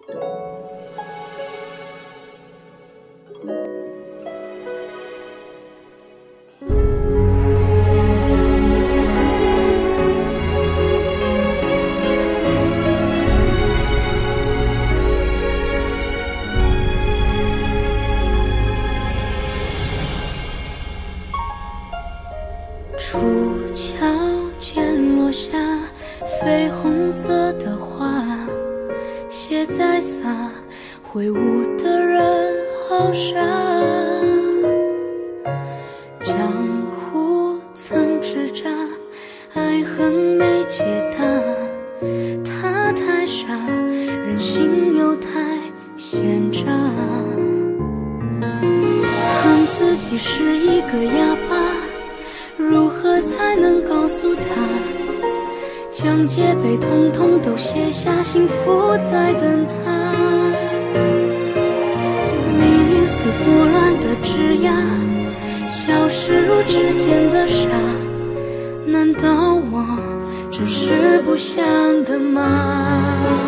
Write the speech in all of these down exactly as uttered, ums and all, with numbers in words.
楚桥间落下绯红色的花，鞋在撒，挥舞的人好傻。江湖曾挣扎，爱恨没解答。他太傻，人心又太闲杂，恨自己是一个哑巴。如何才能告诉他，将戒备统统都卸下，幸福在等他。命运似拨乱的枝桠，消失如指尖的沙。难道我真是不想的吗？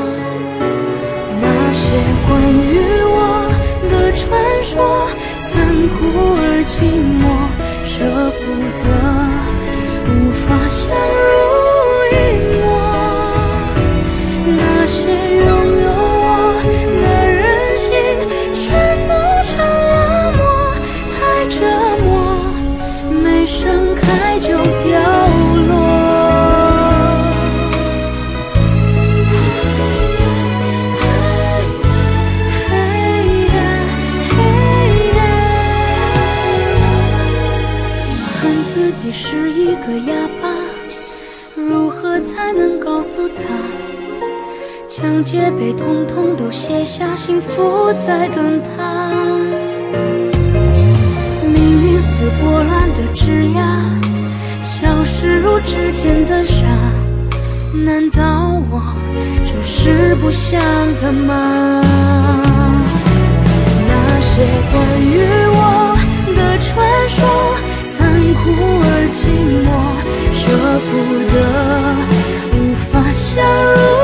那些关于我的传说，残酷而寂寞，舍不得，无法相濡以沫。那些拥有我的人心，全都成了沫，太折磨，没盛开就掉落。自己是一个哑巴，如何才能告诉他，将戒备统统都卸下，幸福在等他。命运似拨乱的枝桠，消失如指尖的沙。难道我真是不想的吗？那些关于我的传说，残酷而寂寞，舍不得，无法相濡